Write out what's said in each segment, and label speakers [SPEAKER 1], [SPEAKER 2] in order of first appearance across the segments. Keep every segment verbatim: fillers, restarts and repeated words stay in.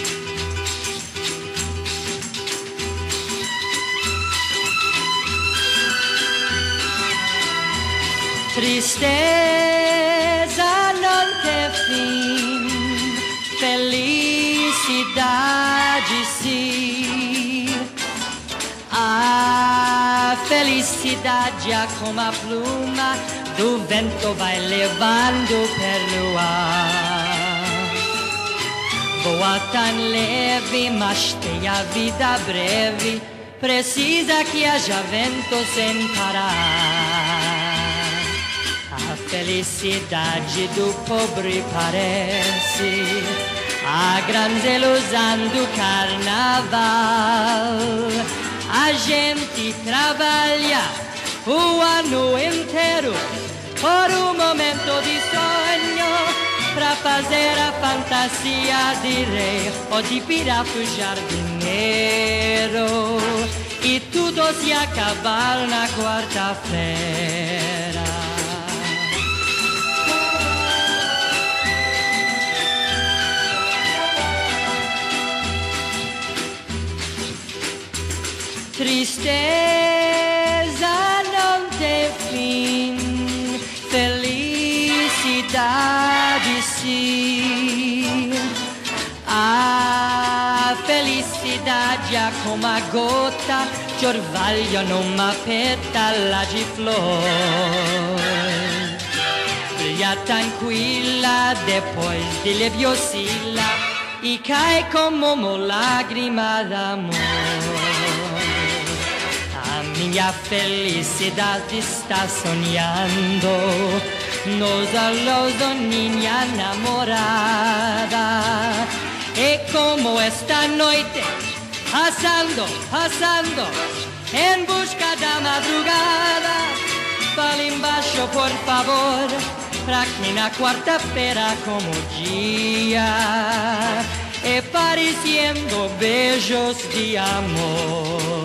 [SPEAKER 1] Tristeza não tem fim, felicidade sim. A felicidade é como a pluma do vento vai levando pelo ar. Voa tão leve, mas tem a vida breve, precisa que haja vento sem parar. A felicidade do pobre parece a grande ilusão do carnaval. A gente trabalha o ano inteiro por um momento de sonho, pra fazer a fantasia de rei ou de pirata jardineiro, e tudo se acabar na quarta-feira. Tristeza não tem fim, felicidade sim. A felicidade é como a gota de orvalho numa pétala de flor. Brilha tranquila, depois de leve oscila e cai como uma lágrima d'amor. Minha felicidade está sonhando nos olhos da minha namorada. E como esta noite, passando, passando, em busca da madrugada, fala embaixo, por favor, pra que na quarta-feira como dia, e parecendo beijos de amor.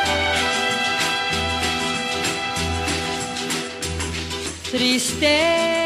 [SPEAKER 1] Tristeza